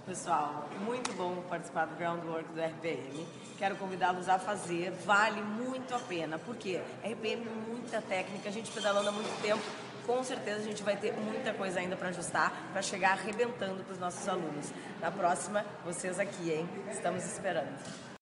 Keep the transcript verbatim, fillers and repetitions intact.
Pessoal, muito bom participar do Groundwork do R P M. Quero convidá-los a fazer, vale muito a pena. Por quê? R P M, muita técnica, a gente pedalando há muito tempo, com certeza a gente vai ter muita coisa ainda para ajustar, para chegar arrebentando para os nossos alunos. Na próxima, vocês aqui, hein? Estamos esperando.